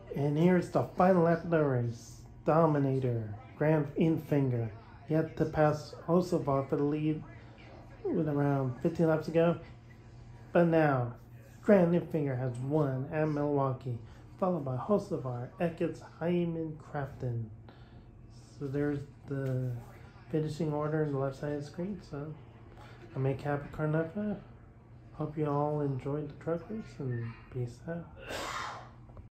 And here's the final lap of the race. Dominator, Grant Enfinger, yet to pass Hocevar for the lead with around 15 laps ago. But now, Grant Enfinger has won at Milwaukee, followed by Hocevar, Eckett's, Hyman, Crafton. So there's the finishing order on the left side of the screen. So I'm a Capricorn. Hope you all enjoyed the truck race and peace out.